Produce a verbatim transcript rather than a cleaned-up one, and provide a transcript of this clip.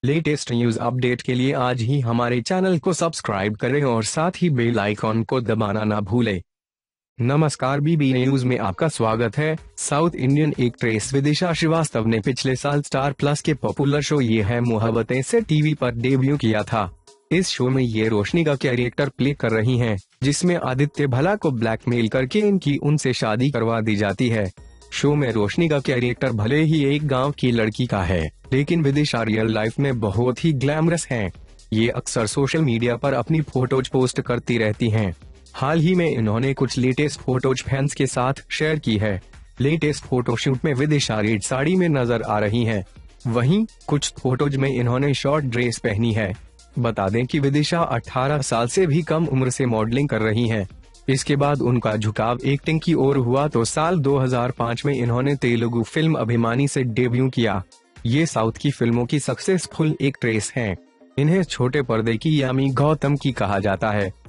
Latest news update के लिए आज ही हमारे चैनल को सब्सक्राइब करें और साथ ही बेल आइकॉन को दबाना ना भूलें। नमस्कार, बीबी न्यूज में आपका स्वागत है। South Indian actress Vidisha Srivastava ने पिछले साल स्टार प्लस के पॉपुलर शो ये है मोहब्बतें से टीवी पर डेब्यू किया था। इस शो में ये रोशनी का कैरेक्टर प्ले कर रही हैं, जिसमें आदित्य भला को ब्लैकमेल करके इनकी उनसे शादी करवा दी जाती है। शो में रोशनी का कैरेक्टर भले ही एक गांव की लड़की का है, लेकिन विदिशा रियल लाइफ में बहुत ही ग्लैमरस हैं। ये अक्सर सोशल मीडिया पर अपनी फोटोज पोस्ट करती रहती हैं। हाल ही में इन्होंने कुछ लेटेस्ट फोटोज फैंस के साथ शेयर की है। लेटेस्ट फोटोशूट में विदिशा रेड साड़ी में नजर आ रही हैं। वहीं कुछ फोटोज में इन्होंने शॉर्ट ड्रेस पहनी है। बता दें कि विदिशा अठारह साल से भी कम उम्र से मॉडलिंग कर रही हैं। इसके बाद उनका झुकाव एक्टिंग की ओर हुआ तो साल दो हज़ार पाँच में इन्होंने तेलुगु फिल्म अभिमानी से डेब्यू किया। ये साउथ की फिल्मों की सक्सेसफुल एक्ट्रेस हैं। इन्हें छोटे पर्दे की यामी गौतम की कहा जाता है।